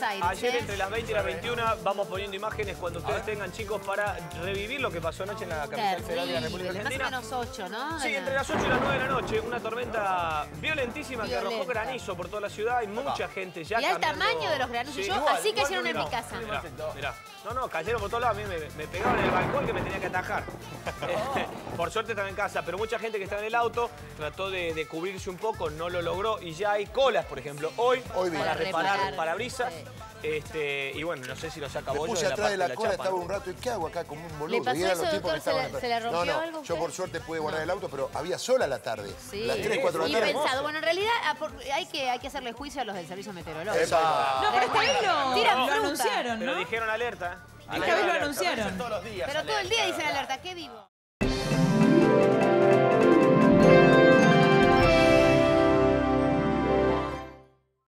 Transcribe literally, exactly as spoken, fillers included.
Aires. Ayer ¿eh? entre las veinte y las veintiuna vamos poniendo imágenes cuando ustedes tengan, chicos, para revivir lo que pasó anoche en la capital federal de la República Argentina. Más o menos ocho, ¿no? Sí, entre las ocho y las nueve de la noche, una tormenta violentísima que arrojó granizo por toda la ciudad. Hay mucha gente ya Mirá el caminando. tamaño de los granizos. Sí, Yo igual, así igual cayeron en no, mi casa. Mirá, mirá. No, no, cayeron por todos lados. A mí me, me pegaban en el balcón que me tenía que atajar. Por suerte estaba en casa, pero mucha gente que estaba en el auto trató de, de cubrirse un poco, no lo logró y ya hay colas, por ejemplo, hoy, hoy para reparar, reparar parabrisas. Sí. Este, y bueno, no sé si lo saca Me Bollo puse de la atrás parte de la, de la cola, chapa. estaba un rato y ¿qué hago acá como un boludo? ¿Le pasó Y eran eso, los tipos doctor? que estaban ¿Se le- atrás. se le rompió No, no, algo a yo usted? por suerte pude guardar el auto, pero había sol a la tarde. Sí. Las tres, cuatro de Y la tarde. pensado. Bueno, en realidad a por- hay que, hay que hacerle juicio a los del servicio meteorológico. Esa. No, pero esta vez lo, Tiran lo fruta. anunciaron, Pero ¿no? dijeron alerta. Esta vez lo anunciaron. Todos los días. Pero todo el día dicen alerta, qué vivo.